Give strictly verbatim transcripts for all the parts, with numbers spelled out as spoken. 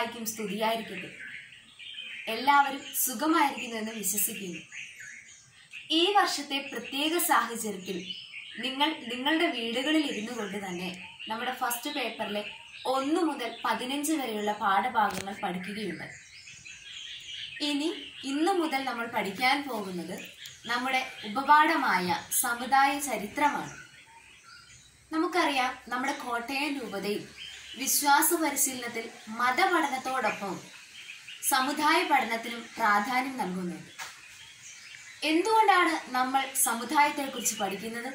മിശിഹായ്ക്കും സ്തുതിയായിരിക്കട്ടെ. എല്ലാവരും സുഖമായിരിക്കുന്നുവെന്ന് വിശ്വസിക്കുന്നു. ഈ വർഷത്തെ പ്രത്യേക സാഹചര്യത്തിൽ നിങ്ങൾ നിങ്ങളുടെ വീടുകളിൽ ഇരുന്നു കൊണ്ട് തന്നെ നമ്മുടെ ഫസ്റ്റ് പേപ്പറിലെ ഒന്ന് മുതൽ പതിനഞ്ച് വരെയുള്ള പാഠഭാഗങ്ങൾ പഠിക്കുകയുണ്ട്. ഇനി ഇന്നു മുതൽ നമ്മൾ പഠിക്കാൻ പോകുന്നത് നമ്മുടെ ഉപപാഠമായ സമുദായ ചരിത്രമാണ്. നമുക്കറിയാം, നമ്മുടെ കോട്ടയം രൂപതയിൽ വിശ്വാസ പരിശീലനത്തിൽ മതപഠനത്തോടൊപ്പം സമുദായ പഠനത്തിനും പ്രാധാന്യം നൽകുന്നുണ്ട്. എന്തുകൊണ്ടാണ് നമ്മൾ സമുദായത്തെക്കുറിച്ച് പഠിക്കുന്നത്?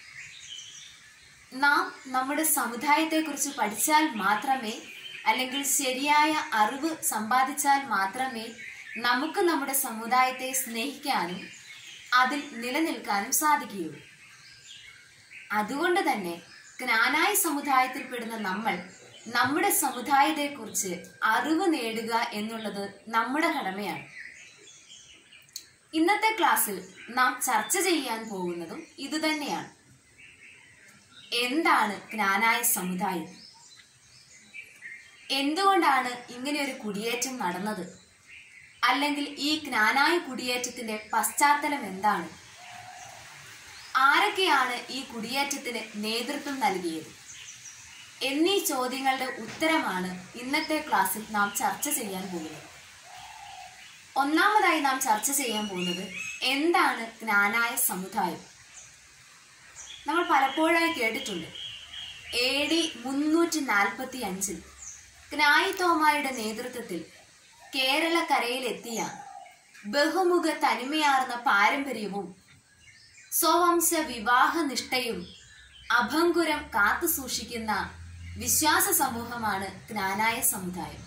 നാം നമ്മുടെ സമുദായത്തെക്കുറിച്ച് പഠിച്ചാൽ മാത്രമേ, അല്ലെങ്കിൽ ശരിയായ അറിവ് സമ്പാദിച്ചാൽ മാത്രമേ നമുക്ക് നമ്മുടെ സമുദായത്തെ സ്നേഹിക്കാനും അതിൽ നിലനിൽക്കാനും സാധിക്കുകയുള്ളൂ. അതുകൊണ്ട് തന്നെ ക്നാനായ സമുദായത്തിൽപ്പെടുന്ന നമ്മൾ നമ്മുടെ സമുദായത്തെക്കുറിച്ച് അറിവ് നേടുക എന്നുള്ളത് നമ്മുടെ കടമയാണ്. ഇന്നത്തെ ക്ലാസ്സിൽ നാം ചർച്ച ചെയ്യാൻ പോകുന്നതും ഇതുതന്നെയാണ്. എന്താണ് ക്നാനായ സമുദായം? എന്തുകൊണ്ടാണ് ഇങ്ങനെയൊരു കുടിയേറ്റം നടന്നത്? അല്ലെങ്കിൽ ഈ ക്നാനായ കുടിയേറ്റത്തിന്റെ പശ്ചാത്തലം എന്താണ്? ആരൊക്കെയാണ് ഈ കുടിയേറ്റത്തിന് നേതൃത്വം നൽകിയത് എന്നീ ചോദ്യങ്ങളുടെ ഉത്തരമാണ് ഇന്നത്തെ ക്ലാസ്സിൽ നാം ചർച്ച ചെയ്യാൻ പോകുന്നത്. ഒന്നാമതായി നാം ചർച്ച ചെയ്യാൻ പോകുന്നത് എന്താണ് ക്നാനായ സമുദായം. നമ്മൾ പലപ്പോഴായി കേട്ടിട്ടുണ്ട്, എ ഡി മുന്നൂറ്റി നാൽപ്പത്തി അഞ്ചിൽ ക്നായി തോമായുടെ നേതൃത്വത്തിൽ കേരളക്കരയിലെത്തിയ ബഹുമുഖ തനിമയാർന്ന പാരമ്പര്യവും സ്വവംശ വിവാഹ നിഷ്ഠയും അഭംഗുരം കാത്തു സൂക്ഷിക്കുന്ന വിശ്വാസ സമൂഹമാണ് ക്നാനായ സമുദായം.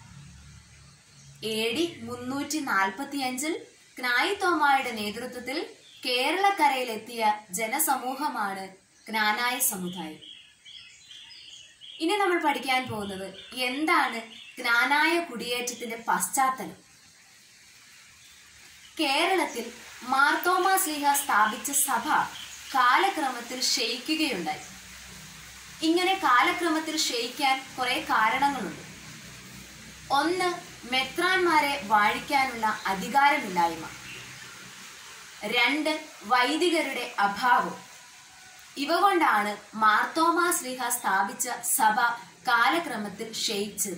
എ ഡി മുന്നൂറ്റി നാൽപ്പത്തി അഞ്ചിൽ ക്നായി തോമായുടെ നേതൃത്വത്തിൽ കേരളക്കരയിലെത്തിയ ജനസമൂഹമാണ് ക്നാനായ സമുദായം. ഇനി നമ്മൾ പഠിക്കാൻ പോകുന്നത് എന്താണ് ക്നാനായ കുടിയേറ്റത്തിന്റെ പശ്ചാത്തലം. കേരളത്തിൽ മാർത്തോമാ ശ്ലീഹ സ്ഥാപിച്ച സഭ കാലക്രമത്തിൽ ക്ഷയിക്കുകയുണ്ടായി. ഇങ്ങനെ കാലക്രമത്തിൽ ക്ഷയിക്കാൻ കുറെ കാരണങ്ങളുണ്ട്. ഒന്ന്, മെത്രാന്മാരെ വാഴിക്കാനുള്ള അധികാരമില്ലായ്മ. രണ്ട്, വൈദികരുടെ അഭാവം. ഇവ കൊണ്ടാണ് മാർത്തോമാ ശ്ലീഹ സ്ഥാപിച്ച സഭ കാലക്രമത്തിൽ ക്ഷയിച്ചത്.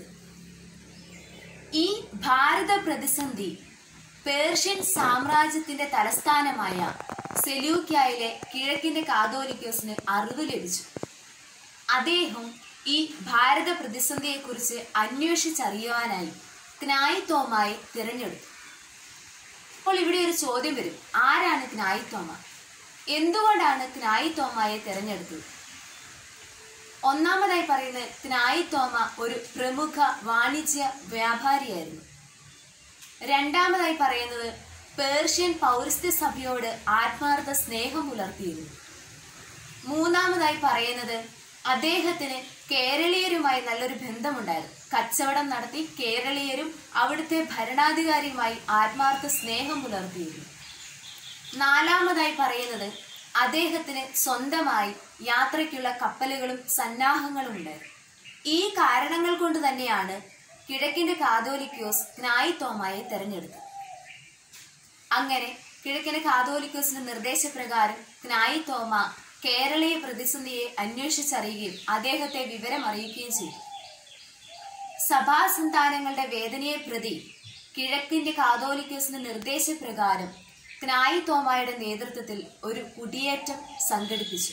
ഈ ഭാരത പ്രതിസന്ധി പേർഷ്യൻ സാമ്രാജ്യത്തിന്റെ തലസ്ഥാനമായ സെലൂക്യായിലെ കിഴക്കിന്റെ കാതോലിക്കോസിന് അറിവ് ലഭിച്ചു. അദ്ദേഹം ഈ ഭാരത പ്രതിസന്ധിയെക്കുറിച്ച് അന്വേഷിച്ചറിയുവാനായി ക്നായി തോമായെ തിരഞ്ഞെടുത്തു. അപ്പോൾ ഇവിടെ ഒരു ചോദ്യം വരും, ആരാണ് ക്നായി തോമ? എന്തുകൊണ്ടാണ് ക്നായി തോമായെ തിരഞ്ഞെടുത്തത്? ഒന്നാമതായി പറയുന്നത്, ക്നായി തോമ ഒരു പ്രമുഖ വാണിജ്യ വ്യാപാരിയായിരുന്നു. രണ്ടാമതായി പറയുന്നത്, പേർഷ്യൻ പൗരസ്ത്യ സഭയോട് ആത്മാർത്ഥ സ്നേഹം പുലർത്തിയിരുന്നു. മൂന്നാമതായി പറയുന്നത്, അദ്ദേഹത്തിന് കേരളീയരുമായി നല്ലൊരു ബന്ധമുണ്ടായിരുന്നു. കച്ചവടം നടത്തി കേരളീയരും അവിടുത്തെ ഭരണാധികാരിയുമായി ആത്മാർത്ഥ സ്നേഹം പുലർത്തിയിരുന്നു. നാലാമതായി പറയുന്നത്, അദ്ദേഹത്തിന് സ്വന്തമായി യാത്രയ്ക്കുള്ള കപ്പലുകളും സന്നാഹങ്ങളും ഉണ്ടായിരുന്നു. ഈ കാരണങ്ങൾ കൊണ്ട് തന്നെയാണ് കിഴക്കിന്റെ കാതോലിക്കോസ് ക്നായി തോമായെ തെരഞ്ഞെടുത്തത്. അങ്ങനെ കിഴക്കിന്റെ കാതോലിക്കോസിന്റെ നിർദ്ദേശപ്രകാരം ക്നായി തോമ കേരളീയ പ്രതിസന്ധിയെ അന്വേഷിച്ചറിയുകയും അദ്ദേഹത്തെ വിവരം അറിയിക്കുകയും ചെയ്തു. സഭാസന്താനങ്ങളുടെ വേദനയെ പ്രതി കിഴക്കിന്റെ കാതോലിക്കോസിന്റെ നിർദ്ദേശപ്രകാരം ക്നായി തോമായുടെ നേതൃത്വത്തിൽ ഒരു കുടിയേറ്റം സംഘടിപ്പിച്ചു.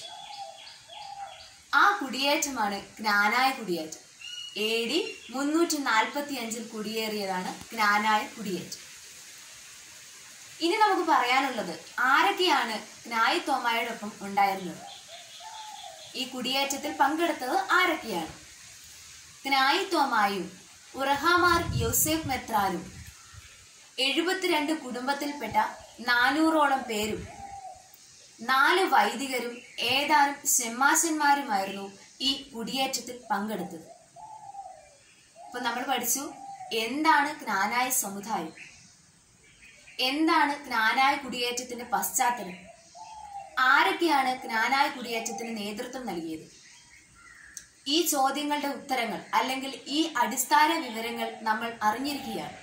ആ കുടിയേറ്റമാണ് ക്നാനായ കുടിയേറ്റം. എ ഡി മുന്നൂറ്റി നാൽപ്പത്തി അഞ്ചിൽ കുടിയേറിയതാണ് ക്നാനായ കുടിയേറ്റം. ഇനി നമുക്ക് പറയാനുള്ളത്, ആരൊക്കെയാണ് ക്നായി തോമായോടൊപ്പം ഉണ്ടായിരുന്നത്? ഈ കുടിയേറ്റത്തിൽ പങ്കെടുത്തത് ആരൊക്കെയാണ്? ക്നായി തോമായും ഉറഹാമാർ യോസേഫ് മെത്രാനും എഴുപത്തിരണ്ട് കുടുംബത്തിൽപ്പെട്ട നാനൂറോളം പേരും നാല് വൈദികരും ഏതാനും ഷെമ്മാശന്മാരുമായിരുന്നു ഈ കുടിയേറ്റത്തിൽ പങ്കെടുത്തത്. അപ്പൊ നമ്മൾ പഠിച്ചു എന്താണ് ക്നാനായ സമുദായം, എന്താണ് ക്നാനായ കുടിയേറ്റത്തിന്റെ പശ്ചാത്തലം, ആരൊക്കെയാണ് ക്നാനായ കുടിയേറ്റത്തിന് നേതൃത്വം നൽകിയത്. ഈ ചോദ്യങ്ങളുടെ ഉത്തരങ്ങൾ അല്ലെങ്കിൽ ഈ അടിസ്ഥാന വിവരങ്ങൾ നമ്മൾ അറിഞ്ഞിരിക്കുകയാണ്.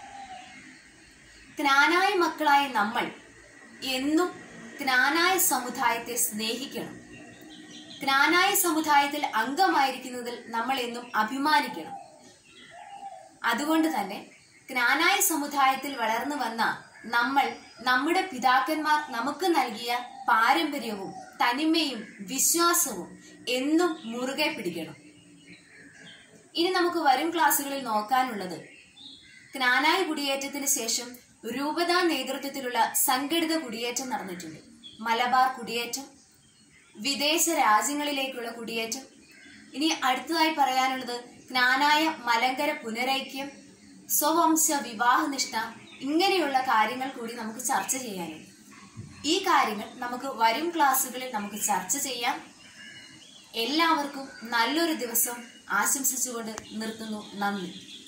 ജ്ഞാനായ മക്കളായ നമ്മൾ എന്നും ജ്ഞാനായ സമുദായത്തെ സ്നേഹിക്കണം. ജ്ഞാനായ സമുദായത്തിൽ അംഗമായിരിക്കുന്നതിൽ നമ്മൾ എന്നും അഭിമാനിക്കണം. അതുകൊണ്ട് തന്നെ ജ്ഞാനായ സമുദായത്തിൽ വളർന്നു വന്ന നമ്മൾ നമ്മുടെ പിതാക്കന്മാർ നമുക്ക് നൽകിയ പാരമ്പര്യവും തനിമയും വിശ്വാസവും എന്നും മുറുകെ പിടിക്കണം. ഇനി നമുക്ക് വരും ക്ലാസ്സുകളിൽ നോക്കാനുള്ളത് ജ്ഞാനായ കുടിയേറ്റത്തിന് ശേഷം രൂപതാ നേതൃത്വത്തിലുള്ള സംഘടിത കുടിയേറ്റം നടന്നിട്ടുണ്ട്. മലബാർ കുടിയേറ്റം, വിദേശ രാജ്യങ്ങളിലേക്കുള്ള കുടിയേറ്റം. ഇനി അടുത്തതായി പറയാനുള്ളത് ജ്ഞാനായ മലങ്കര പുനരൈക്യം, സ്വവംശ വിവാഹനിഷ്ഠ, ഇങ്ങനെയുള്ള കാര്യങ്ങൾ കൂടി നമുക്ക് ചർച്ച ചെയ്യാനുണ്ട്. ഈ കാര്യങ്ങൾ നമുക്ക് വരും ക്ലാസ്സുകളിൽ നമുക്ക് ചർച്ച ചെയ്യാം. എല്ലാവർക്കും നല്ലൊരു ദിവസം ആശംസിച്ചുകൊണ്ട് നിർത്തുന്നു. നന്ദി.